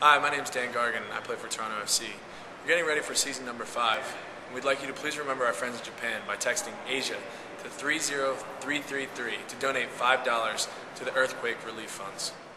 Hi, my name is Dan Gargan, and I play for Toronto FC. We're getting ready for season number 5, and we'd like you to please remember our friends in Japan by texting Asia to 30333 to donate $5 to the earthquake relief funds.